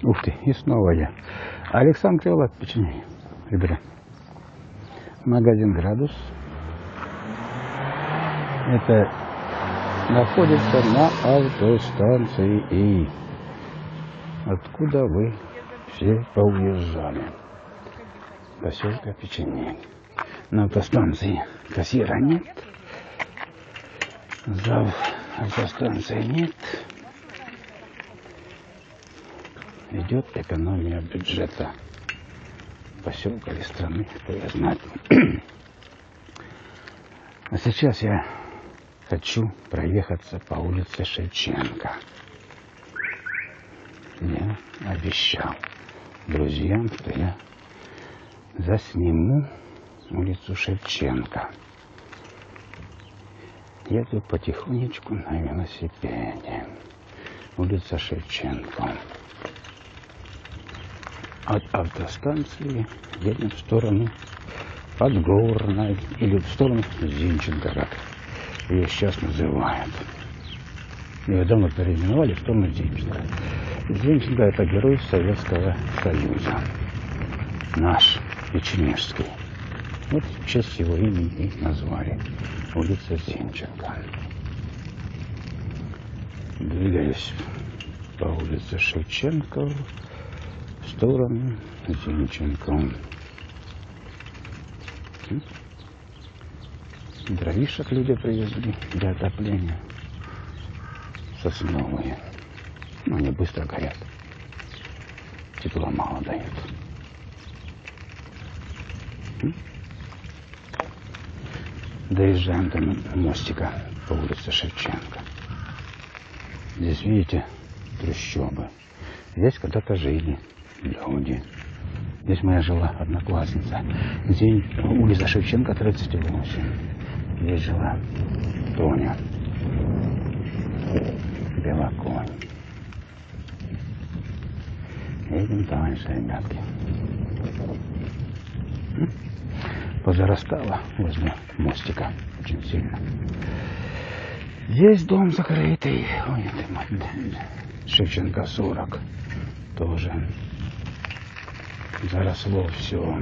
Ух ты, и снова я. Александр Криволап, Печенеги. Ребята, магазин «Градус». Это находится на автостанции И. Откуда вы все поуезжали? Поселка Печенеги. На автостанции кассира нет. Зав автостанции нет. Идет экономия бюджета поселка или страны, кто я знает. А сейчас я хочу проехаться по улице Шевченко. Я обещал друзьям, что я засниму улицу Шевченко. Еду потихонечку на велосипеде. Улица Шевченко. От автостанции едем в сторону Подгорной или в сторону Зинченко, как ее сейчас называют. Ее давно переименовали в сторону Зинченко. Зинченко — это герой Советского Союза. Наш, печенежский. Вот в честь его имени и назвали. Улица Зинченко. Двигаюсь по улице Шевченко в сторону Зинченко. Дровишек люди привезли для отопления. Сосновые. Но они быстро горят. Тепла мало дают. Доезжаем до мостика по улице Шевченко. Здесь, видите, трущобы. Здесь когда-то жили люди. Здесь моя жила одноклассница. Здесь улица Шевченко, 38. Здесь жила Тоня. Белоконь. Едем дальше, ребятки. Позарастало возле мостика очень сильно. Здесь дом закрытый. Ой, Шевченко 40. Тоже заросло все.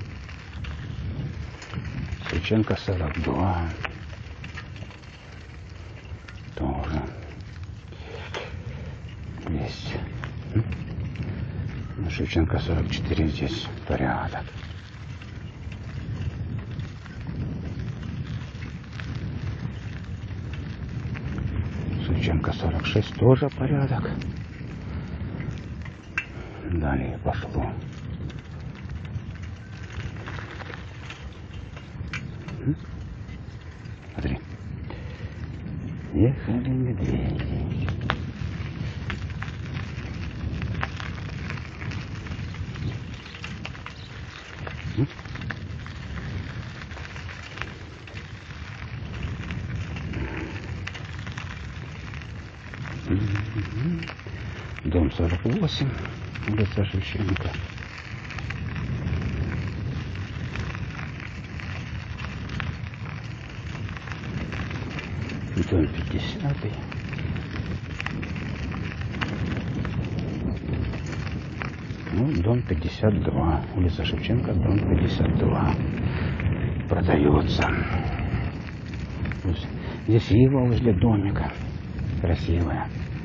Шевченко 42. Тоже есть. Шевченко 44 здесь порядок. Шевченко 46 тоже порядок. Далее пошло. Смотри. Ехали медведи. Дом 48, улица Шевченко. Дом 50. Ну, дом 52. Улица Шевченко, дом 52. Продается. Здесь ива возле домика. Красивая.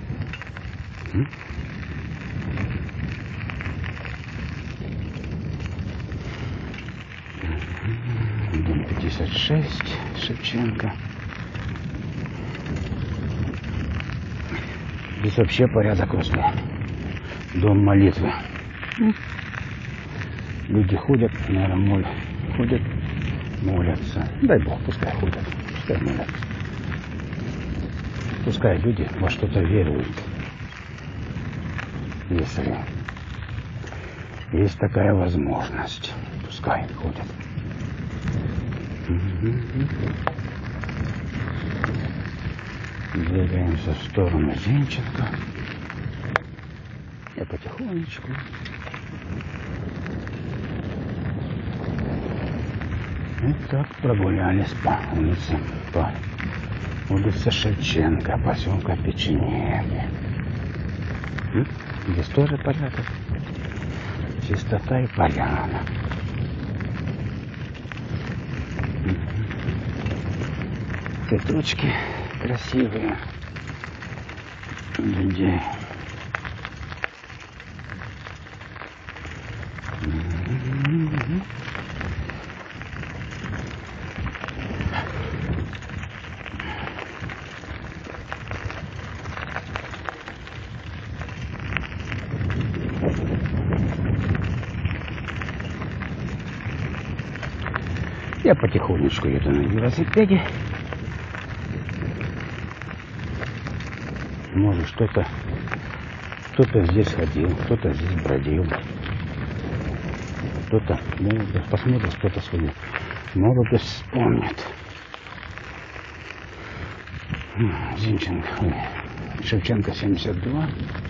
Дом 56, Шевченко. Здесь вообще порядок возле. Дом молитвы. Люди ходят, наверное, ходят, молятся. Дай Бог, пускай ходят, пускай молятся. Пускай люди во что-то веруют. Если есть такая возможность, пускай ходят. Двигаемся в сторону Зинченко. Я потихонечку. И так прогулялись по улице Шевченко, поселка Печенеги. Здесь тоже порядок. Чистота и порядок. Цветочки красивые. Людей. Я потихонечку еду на велосипеде. Может, кто-то здесь ходил, кто-то здесь бродил. Кто-то молодость посмотрит, кто-то свою молодость вспомнит. Зинченко, Шевченко 72.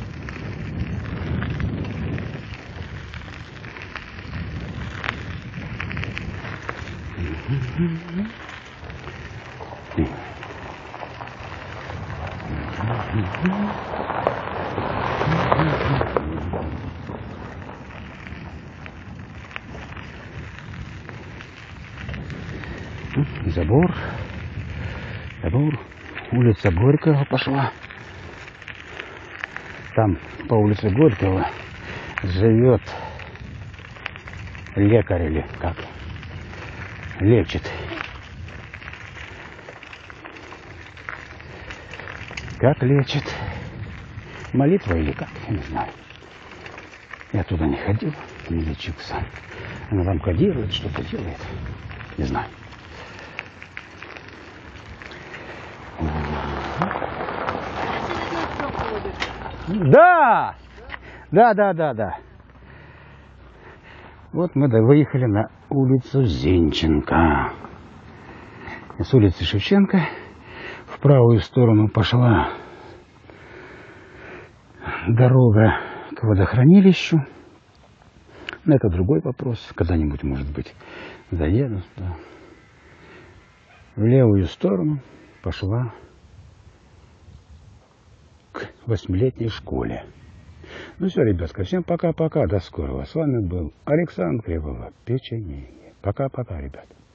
Забор, улица Горького пошла. Там по улице Горького живет лекарь или как, лечит. Как лечит? Молитва или как? Я не знаю. Я туда не ходил, не лечился. Она там кодирует, что-то делает. Не знаю. Да! Да. Вот мы выехали на улицу Зинченко. С улицы Шевченко в правую сторону пошла дорога к водохранилищу. Но это другой вопрос. Когда-нибудь, может быть, заеду. Да. В левую сторону пошла к 8-летней школе. Ну все, ребятка, всем пока-пока, до скорого. С вами был Александр Криволап, печенье. Пока-пока, ребят.